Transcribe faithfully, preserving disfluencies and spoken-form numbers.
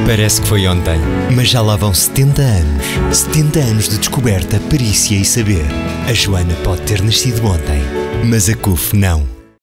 Parece que foi ontem, mas já lá vão setenta anos. setenta anos de descoberta, perícia e saber. A Joana pode ter nascido ontem, mas a C U F não.